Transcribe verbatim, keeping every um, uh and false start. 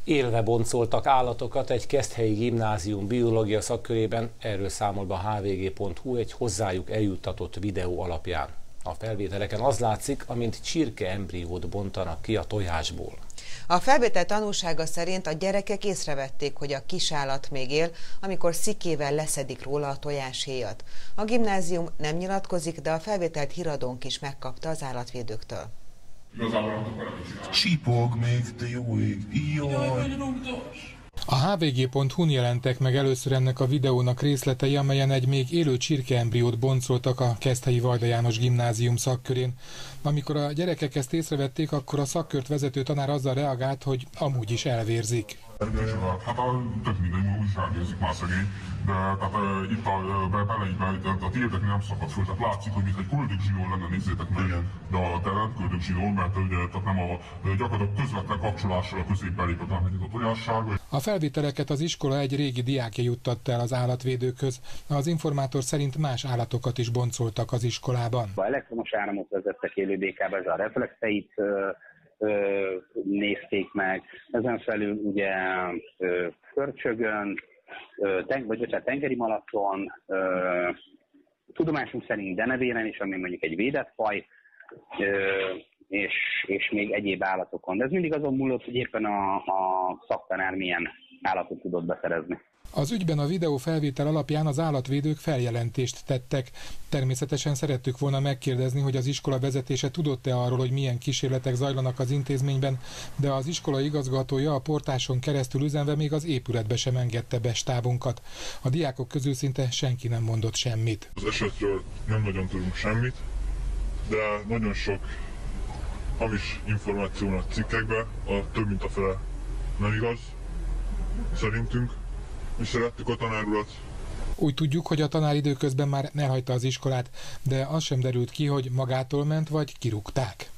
Élve boncoltak állatokat egy keszthelyi gimnázium biológia szakkörében, erről számol be a há vé gé pont hú egy hozzájuk eljuttatott videó alapján. A felvételeken az látszik, amint csirke embriót bontanak ki a tojásból. A felvétel tanúsága szerint a gyerekek észrevették, hogy a kisállat még él, amikor szikével leszedik róla a tojáshéjat. A gimnázium nem nyilatkozik, de a felvételt híradónk is megkapta az állatvédőktől. Csipog még, te jó ég, jaj! A há vé gé pont hú-n jelentek meg először ennek a videónak részletei, amelyen egy még élő csirkeembriót boncoltak a Keszthelyi Vajda János Gimnázium szakkörén. Amikor a gyerekek ezt észrevették, akkor a szakkört vezető tanár azzal reagált, hogy amúgy is elvérzik. Hát a tök mindegy, úgy is elvérzik már szegény, de tehát e, itt a beleibe, a tiédek nem szakad föl, tehát látszik, hogy mint egy köldögzsinól lenne, nézzétek meg, de a te nem köldögzsinól, mert ugye, tehát nem a gyakorlatilag közvetlen kapcsolással a középbe lépett a tojásság. A felvételeket az iskola egy régi diákja juttatta el az állatvédőkhöz. Az informátor szerint más állatokat is boncoltak az iskolában. A elektromos áramot vezettek élőbékába, ez a reflexeit Ö, nézték meg, ezen felül ugye ö, förcsögön, ö, ten, vagy bocsánat, tengeri malacon, ö, tudomásunk szerint denevéren is, ami mondjuk egy védett faj, ö, és, és még egyéb állatokon. De ez mindig azon múlott, hogy éppen a, a szaktanár milyen állatot tudott beszerezni. Az ügyben a videó felvétel alapján az állatvédők feljelentést tettek. Természetesen szerettük volna megkérdezni, hogy az iskola vezetése tudott-e arról, hogy milyen kísérletek zajlanak az intézményben, de az iskola igazgatója a portáson keresztül üzenve még az épületbe sem engedte be stábunkat. A diákok közül szinte senki nem mondott semmit. Az esetről nem nagyon tudunk semmit, de nagyon sok hamis információ a cikkekbe, a több mint a fele nem igaz, szerintünk. Mi szerettük a tanár urat. Úgy tudjuk, hogy a tanár időközben már elhagyta az iskolát, de az sem derült ki, hogy magától ment vagy kirúgták.